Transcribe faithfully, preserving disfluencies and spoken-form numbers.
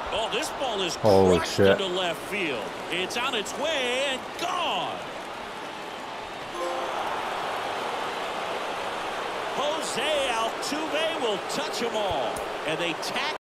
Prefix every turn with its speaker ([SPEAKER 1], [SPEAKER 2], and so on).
[SPEAKER 1] Oh, this ball is
[SPEAKER 2] Holy
[SPEAKER 1] crushed
[SPEAKER 2] shit.
[SPEAKER 1] into left field. It's on its way and gone. Jose Altuve will touch them all, and they tack